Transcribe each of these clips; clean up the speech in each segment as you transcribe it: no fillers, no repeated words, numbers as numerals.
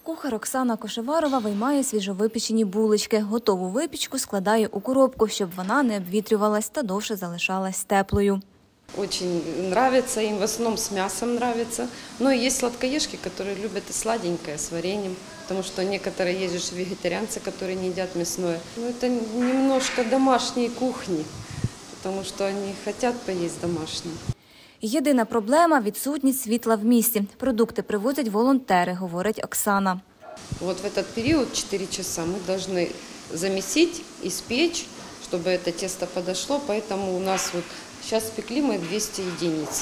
Кухар Оксана Кошеварова виймає свіжовипечені булочки. Готову випічку складає у коробку, щоб вона не обвітрювалась та довше залишалась теплою. Очень нравится им, в основном с мясом нравится. Но есть сладкоежки, которые любят и сладенькое с вареньем, потому что некоторые есть же вегетарианцы, которые не едят мясное. Но это немножко домашней кухни, потому что они хотят поесть домашнее. Єдина проблема – відсутність світла в місті. Продукти привозять волонтери, говорить Оксана. Вот в этот период 4 часа мы должны замесить, испечь, чтобы это тесто подошло. Поэтому у нас вот сейчас пекли мы 200 единиц.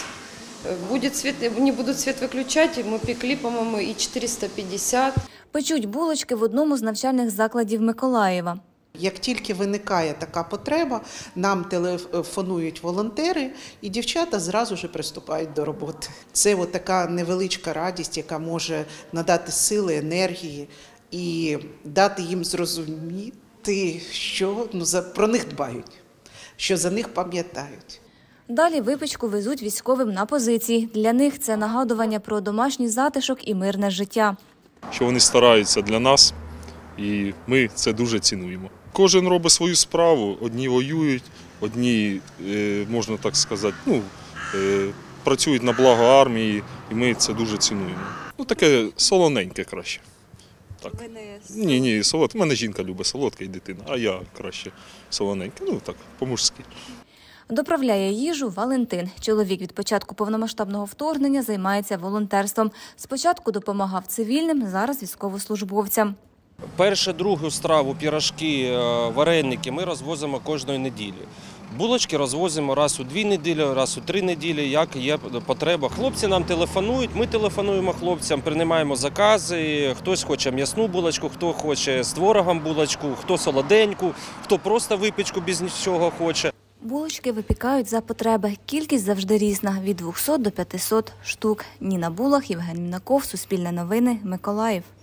Не будут свет выключать, мы пекли, по-моему, и 450. Печуть булочки в одному з навчальних закладів Миколаєва. Як тільки виникає така потреба, нам телефонують волонтери і дівчата зразу ж приступають до роботи. Це така невеличка радість, яка може надати сили, енергії і дати їм зрозуміти, що про них дбають, що за них пам'ятають. Далі випічку везуть військовим на позиції. Для них це нагадування про домашній затишок і мирне життя. Що вони стараються для нас, і ми це дуже цінуємо. Кожен робить свою справу, одні воюють, одні, можна так сказати, працюють на благо армії, і ми це дуже цінуємо. Таке солоненьке краще. Так. Ні, солодке. У мене жінка любить солодке і дитина, а я краще солоненьке, так, по-мужськи. Доправляє їжу Валентин. Чоловік від початку повномасштабного вторгнення займається волонтерством. Спочатку допомагав цивільним, зараз військовослужбовцям. Першу, другу страву, пірожки, вареники ми розвозимо кожної неділі. Булочки розвозимо раз у 2 неділі, раз у 3 неділі, як є потреба. Хлопці нам телефонують, ми телефонуємо хлопцям, приймаємо закази. Хтось хоче м'ясну булочку, хто хоче з творогом булочку, хто солоденьку, хто просто випічку без нічого хоче. Булочки випікають за потреби. Кількість завжди різна – від 200 до 500 штук. Ніна Булах, Євген Мінаков, Суспільне новини, Миколаїв.